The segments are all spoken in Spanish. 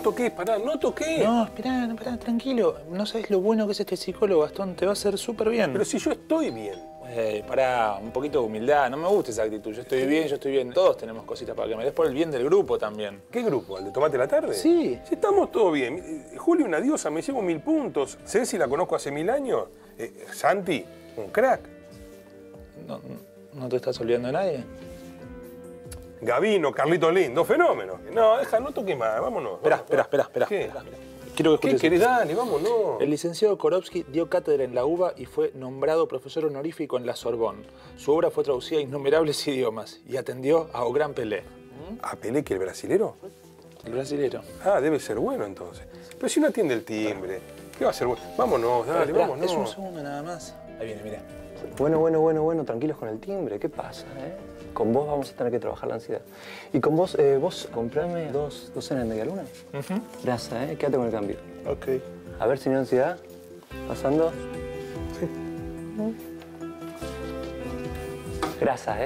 toqué, pará, no toqué. No, esperá, tranquilo. No sabes lo bueno que es este psicólogo, Gastón. Te va a hacer súper bien. Pero si yo estoy bien. Pará, un poquito de humildad. No me gusta esa actitud. Yo estoy bien. Todos tenemos cositas para que me des por el bien del grupo también. ¿Qué grupo? ¿El de Tomate la Tarde? Sí. Si estamos todos bien. Juli, una diosa, me llevo 1000 puntos. Ceci la conozco hace 1000 años. Santi, un crack. ¿No te estás olvidando de nadie? Gavino, Carlito Lind, dos fenómenos. No, no toques más, vámonos. Espera. ¿Qué? Quiero que ¿Qué escuches. querés? Dale, vámonos. El licenciado Korovsky dio cátedra en la UBA y fue nombrado profesor honorífico en la Sorbonne. Su obra fue traducida a innumerables idiomas y atendió a Gran Pelé. ¿A Pelé, que el brasilero? El brasilero. Ah, debe ser bueno entonces. Pero si no atiende el timbre, ¿qué va a ser bueno? Vámonos, dale, Esperá, vámonos. es un segundo nada más. Ahí viene, mira. Bueno, tranquilos con el timbre. ¿Qué pasa, Con vos vamos a tener que trabajar la ansiedad. Y con vos, vos comprame dos docenas de medialuna. Grasa, quédate con el cambio. Ok. A ver, señor ansiedad. ¿Pasando? Sí. Grasa,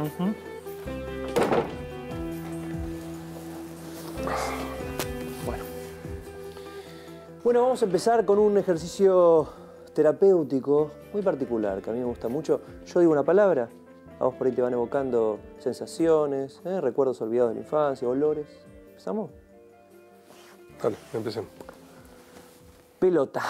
Bueno, vamos a empezar con un ejercicio terapéutico muy particular, que a mí me gusta mucho. Yo digo una palabra, a vos por ahí te van evocando sensaciones, recuerdos olvidados de la infancia, olores. ¿Empezamos? Dale, empecemos. Pelota.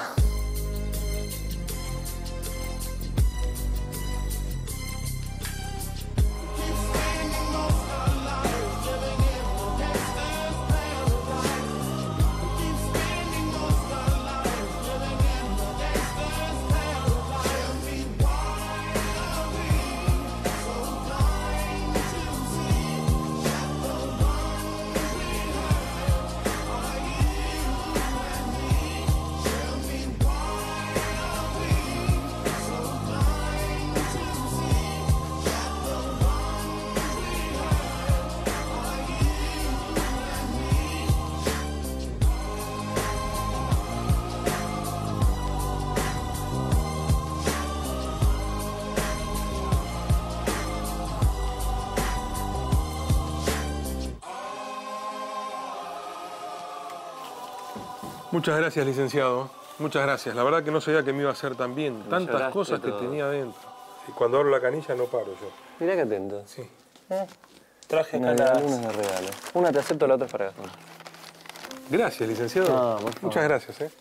Muchas gracias, licenciado. Muchas gracias. La verdad que no sabía que me iba a hacer tan bien. Tantas cosas que tenía adentro. Y cuando abro la canilla no paro yo. Mirá que atento. Sí. Traje acá Unas de regalo. Una te acepto, la otra es para Gastón. Gracias, licenciado. No, por favor. Muchas gracias,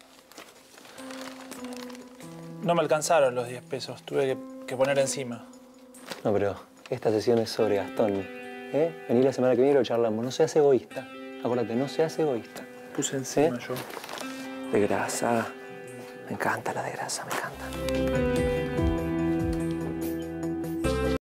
No me alcanzaron los 10 pesos. Tuve que poner encima. No, pero esta sesión es sobre Gastón. Vení la semana que viene y lo charlamos. No seas egoísta. Acuérdate, no seas egoísta. Puse encima yo. De grasa. Me encanta la de grasa, me encanta.